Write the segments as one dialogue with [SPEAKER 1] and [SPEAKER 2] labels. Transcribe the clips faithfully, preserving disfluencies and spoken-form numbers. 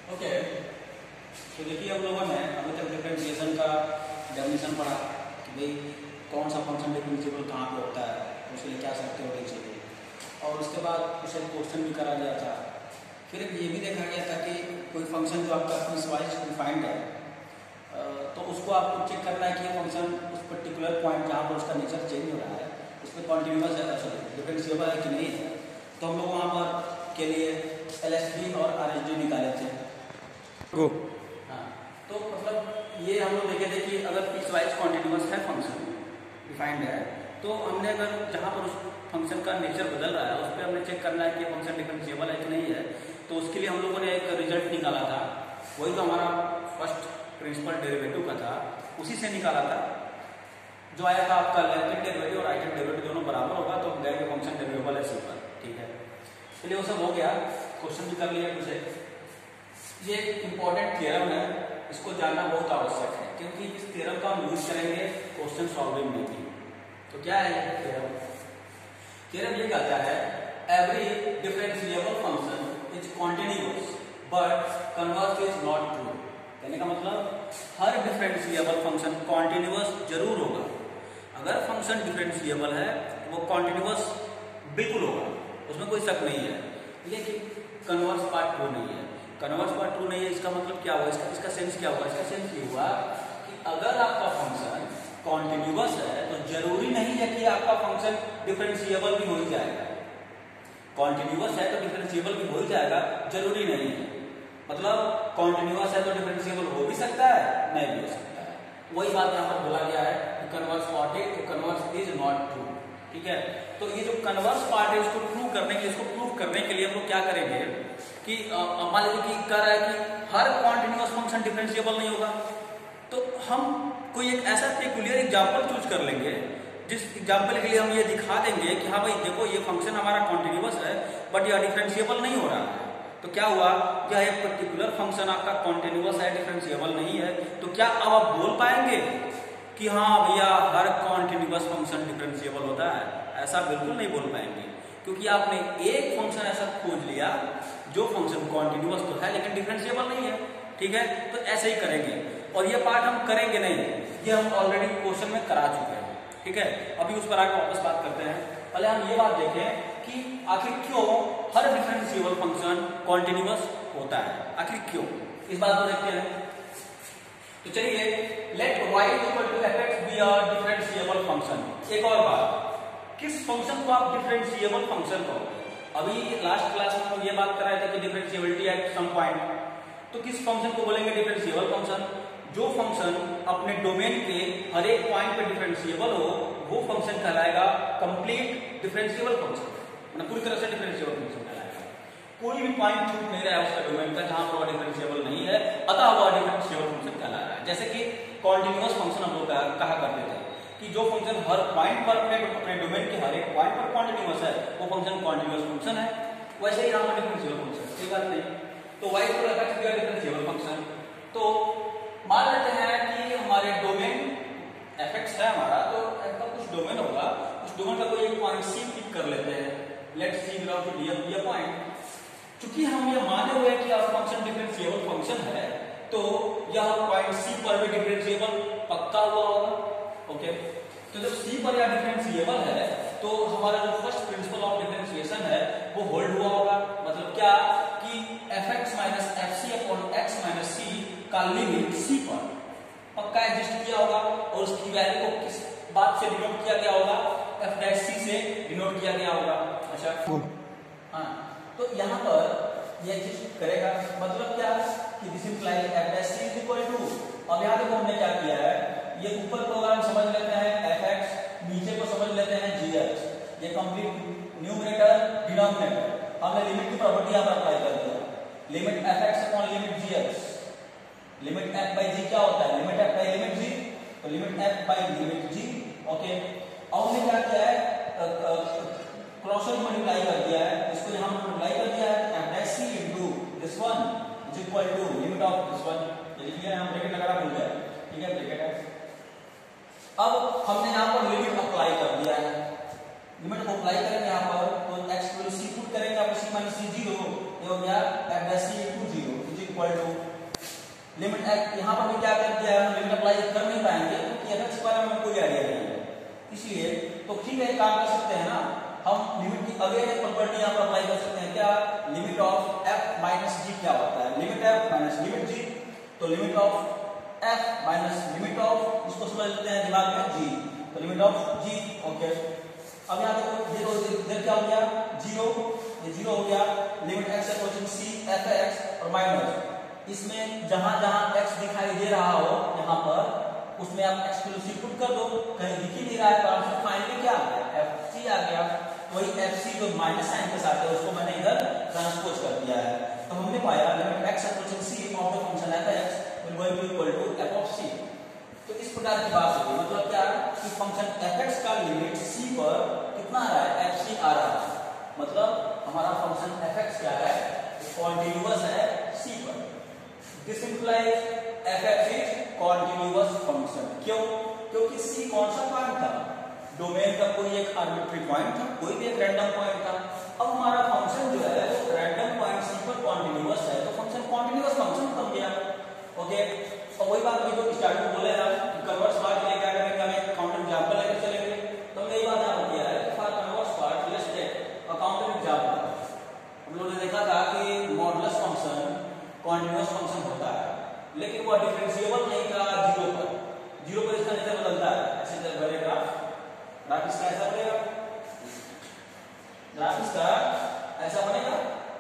[SPEAKER 1] Okay, तो देखिए हम लोगों ने अभी तक डिफरेंशिएशन का डेफिनेशन पढ़ा कि भाई कौन सा फंक्शन डिफरेंशिएबल कहाँ पे होता है, उसके लिए क्या शर्तें होनी चाहिए, और उसके बाद उसे क्वेश्चन भी करा गया था। फिर ये भी देखा गया था कि कोई फंक्शन जो आपका पीसवाइज डिफाइंड है तो उसको आपको चेक करना है कि ये फंक्शन उस पर्टिकुलर पॉइंट जहाँ पर उसका नेचर चेंज हो रहा है उस पर कॉन्टिन्यूस है, सॉरी डिफरेंशिएबल है कि नहीं है। तो हम लोग वहाँ पर के लिए एल एस डी और आर एस डी निकाले थे।
[SPEAKER 2] ओ
[SPEAKER 1] हाँ, तो मतलब ये हम लोग देखे थे कि अगर पीसवाइज कॉन्टिन्यूस है फंक्शन डिफाइंड है तो हमने अगर जहाँ पर उस फंक्शन का नेचर बदल रहा है उस पर हमने चेक करना है कि फंक्शन डिफरेंशिएबल है कि नहीं है। तो उसके लिए हम लोगों ने एक रिजल्ट निकाला था, वही जो हमारा फर्स्ट प्रिंसिपल डेरिवेटिव का था उसी से निकाला था, जो आया था आपका लेफ्ट डेरिवेटिव और राइट हैंड डेरिवेटिव दोनों बराबर होगा तो गए के फंक्शन डेरिवेबल है सी पर। ठीक है, चलिए वो सब हो गया, क्वेश्चन भी कर लिया उसे। ये एक इम्पॉर्टेंट थ्योरम है, इसको जानना बहुत आवश्यक है क्योंकि इस थ्योरम का हम यूज करेंगे क्वेश्चन सॉल्विंग में भी। तो क्या है ये थ्योरम? थ्योरम ये कहता है every differentiable function is continuous but converse is not true. कहने का मतलब हर डिफरेंशिएबल फंक्शन कॉन्टिन्यूअस जरूर होगा। अगर फंक्शन डिफरेंशिएबल है वो कॉन्टिन्यूअस बिल्कुल होगा, उसमें कोई शक नहीं है, लेकिन कन्वर्स पार्ट ट्रू नहीं है। कन्वर्स पार्ट ट्रू नहीं है इसका मतलब क्या हुआ, इसका इसका सेंस क्या हुआ? इसका सेंस ये हुआ कि अगर आपका फंक्शन कॉन्टिन्यूअस है तो जरूरी नहीं है कि आपका फंक्शन डिफरेंशिएबल भी हो ही जाएगा। कॉन्टिन्यूअस है तो डिफरेंशिएबल भी हो ही जाएगा, जरूरी नहीं है। मतलब कॉन्टिन्यूअस है तो डिफरेंशिएबल हो भी सकता है, नहीं भी हो सकता है। वही बात यहाँ पर बोला गया है कि कन्वर्स पार्ट है, कन्वर्स इज नॉट ट्रू। ठीक है, तो ये जो कन्वर्स पार्ट है उसको प्रूव करने के इसको प्रूव करने के लिए हम लोग क्या करेंगे कि मान लीजिए कि कह रहा है कि हर कॉन्टिन्यूअस फंक्शन डिफरेंशिएबल नहीं होगा, तो हम कोई एक ऐसा पेक्युलियर एग्जांपल चूज कर लेंगे जिस एग्जांपल के लिए हम ये दिखा देंगे कि हाँ भाई देखो ये फंक्शन हमारा कॉन्टिन्यूअस है बट यह डिफरेंशिएबल नहीं हो रहा है। तो क्या हुआ, यह एक पर्टिकुलर फंक्शन आपका कॉन्टिन्यूअस है, डिफरेंशिएबल नहीं है, तो क्या अब आप बोल पाएंगे कि हाँ भैया हर कॉन्टिन्यूअस फंक्शन डिफरेंशिएबल होता है? ऐसा बिल्कुल नहीं बोल पाएंगे क्योंकि आपने एक फंक्शन ऐसा खोज लिया जो फंक्शन कॉन्टिन्यूअस तो है लेकिन डिफरेंशिएबल नहीं है। ठीक है, तो ऐसे ही करेंगे और ये पार्ट हम करेंगे नहीं, ये हम ऑलरेडी क्वेश्चन में करा चुके हैं। ठीक है, अभी उस पर आके वापस बात करते हैं। पहले हम ये बात देखें कि आखिर क्यों हर डिफरेंशिएबल फंक्शन कॉन्टिन्यूअस होता है, आखिर क्यों, इस बात को देखते हैं। तो चलिए, let y equal to fx be a differentiable function. एक और बात, किस फंक्शन को आप डिफरेंशिएबल फंक्शन कहोगे? अभी लास्ट क्लास में हम ये बात कर रहे थे कि डिफरेंशिएबिलिटी एट सम पॉइंट, तो किस फंक्शन को बोलेंगे डिफरेंशिएबल फंक्शन? जो फंक्शन अपने डोमेन के हर एक पॉइंट पे डिफरेंशिएबल हो वो फंक्शन कहलाएगा कंप्लीट डिफरेंशिएबल फंक्शन, मतलब पूरी तरह से डिफरेंशिएबल फंक्शन कहलाएगा। कोई भी पॉइंट छूट नहीं रहा है उसका डोमेन का जहां पर डिफरेंशिएबल नहीं है, अतः वह डिफरेंशिएबल फंक्शन कहला रहा है। जैसे कि कॉन्टिन्यूअस फंक्शन हम लोग कहा करते थे कि जो फंक्शन हर पॉइंट पर अपने अपने डोमेन के हर एक पॉइंट पर कॉन्टिन्यूअस है वो फंक्शन कॉन्टिन्यूअस फंक्शन है। वैसे ही यहाँ पर डिफरेंशिएबल फंक्शन, कोई बात नहीं। तो y को रखा चुका है डिफरेंशिएबल फंक्शन। तो मान लेते हैं कि हमारे डोमेन fx है हमारा, तो f का कुछ डोमेन होगा, उस डोमेन का कोई एक पॉइंट c पिक कर लेते हैं, let's see belong to D ये पॉइंट। चूंकि हम ये माने हुए कि यह फंक्शन डिफरेंशिएबल फंक्शन है तो यह पॉइंट c पर भी डिफरेंशिएबल पक्का हुआ होगा। ओके, तो जब c पर यह डिफरेंशिएबल है तो हमारा जो फर्स्ट प्रिंसिपल ऑफ डिफरेंशिएशन है वो होल्ड हुआ होगा। मतलब क्या कि fx minus fc upon x minus c का लिमिट c पर पक्का एग्जिस्ट किया होगा और उसकी वैल्यू को किस बात से डिनोट किया गया होगा? f डैश c से डिनोट किया गया होगा। अच्छा, हाँ, तो यहाँ पर ये एग्जिस्ट करेगा, मतलब क्या कि this implies f dash c is equal to, अब यहाँ देखो हमने क्या किया है, ये ऊपर को अगर हम समझ लेते हैं fx, नीचे को समझ लेते हैं gh, ये कंप्लीट न्यूमरेटर डिनोमिनेटर, हमने लिमिट की प्रॉपर्टी यहाँ पर अप्लाई कर दिया। Limit fx upon limit gh, limit f by g क्या होता है? Limit f by limit g, तो limit f by limit g। Okay, अब हमने क्या किया है, क्रॉस मल्टीप्लाई कर दिया है, इसको यहाँ मल्टीप्लाई कर दिया है, f dash c into this one is equal to limit of this one. ये लिख लिया, हम ब्रैकेट लगाना भूल गए। ठीक है, ब्रैकेट है। अब हमने यहाँ पर लिमिट अप्लाई कर दिया है, लिमिट को अप्लाई करेंगे यहाँ पर तो x को c पुट करेंगे, आप c माइनस c जीरो, ये हो गया f dash c into zero is equal to limit x, यहाँ पर भी क्या कर दिया है, लिमिट अप्लाई कर नहीं पाएंगे क्योंकि एफ एक्स के बारे में हमें कोई आइडिया नहीं है, इसलिए तो ठीक है काम कर सकते हैं ना, हम लिमिट की अगेन एक प्रॉपर्टी यहाँ पर अप्लाई कर सकते हैं, क्या, limit of f minus g क्या होता है, limit f minus limit g, तो limit of f minus limit of, इसको समझ लेते हैं दिमाग में, जी, तो लिमिट ऑफ जी, ओके। अब यहाँ देखो ये तो इधर क्या हो गया, जीरो, ये जीरो हो गया, limit x approaching c f x और माइनस, इसमें जहां जहां एक्स दिखाई दे रहा हो यहाँ पर उसमें आप एक्सक्लूसिव पुट कर दो, कहीं दिख ही नहीं रहा है तो आंसर फाइनली क्या आ गया, एफ सी आ गया, वही एफ सी जो माइनस साइन के साथ है उसको मैंने इधर ट्रांसपोज कर दिया है, तो हमने पाया limit x approaching c of the function f x will going to equal to f of c. तो इस प्रकार की बात होगी, मतलब क्या कि फंक्शन एफ एक्स का लिमिट सी पर कितना आ रहा है, एफ सी आ रहा है, मतलब हमारा फंक्शन एफ एक्स क्या है, कॉन्टिन्यूअस है सी पर। This implies f x is continuous function, क्यों, क्योंकि सी कौन सा पॉइंट था, डोमेन का कोई एक आर्बिट्री पॉइंट था, कोई भी एक रैंडम पॉइंट था, अब हमारा फंक्शन जो है वो रैंडम पॉइंट सी पर कॉन्टिन्यूअस है, तो फंक्शन कॉन्टिन्यूअस फंक्शन बन गया, ओके। और वही बात जो स्टार्टिंग में बोले ना कि कन्वर्स पार्ट के लिए क्या करेंगे, हम एक काउंटर एग्जांपल लेकर चलेंगे, तो हमने ये बात यहाँ पर किया है कि for converse part let's take a counter example. हम लोगों ने देखा था कि मॉडुलस फंक्शन कॉन्टिन्यूअस फंक्शन होता है, लेकिन वो डिफरेंशिएबल नहीं था जीरो पर, जीरो पर इसका नेचर बदलता है, ऐसे जब बनेगा ग्राफ इसका ऐसा बनेगा, ग्राफ इसका ऐसा बनेगा,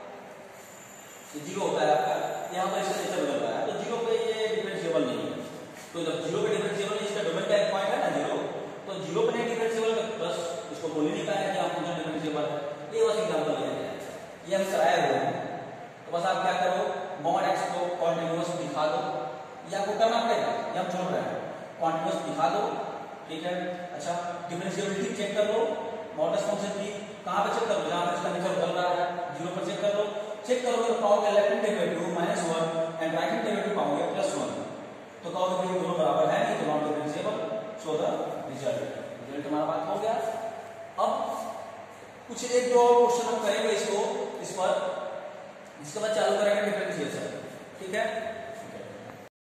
[SPEAKER 1] ये जीरो होता है आपका, यहाँ पर इसका नेचर बदल रहा है, तो जीरो पे ये डिफरेंशिएबल नहीं है, तो जब जीरो पे डिफरेंशिएबल नहीं, इसका डोमेन का एक पॉइंट है ना जीरो, तो जीरो पे नहीं डिफरेंशिएबल बस इसको बोल ही नहीं पाया कि आप मुझे डिफरेंशिएबल, ये बस एग्जांपल ले हैं, ये हम कराए हुए हैं, तो बस आप क्या करो, मॉड एक्स को कॉन्टिन्यूअस दिखा दो, या आपको करना पड़ेगा, ये हम छोड़ रहे हैं, कॉन्टिन्यूअस दिखा दो, ठीक है। अच्छा, डिफरेंशिएबिलिटी चेक कर लो, मॉडुलस फंक्शन की कहां पे चेक कर लो, जहां पर इसका नेचर बदल रहा है, जीरो पर चेक कर लो, चेक करोगे तो पाओगे left hand derivative minus one and right hand derivative पाओगे प्लस वन, तो कहोगे कि दोनों बराबर है नहीं, तो not differentiable, so the result, result हमारा बात हो गया। अब कुछ एक दो क्वेश्चन हम करेंगे इसको, इस पर, इसके बाद चालू करेंगे डिफरेंशिएशन, ठीक है।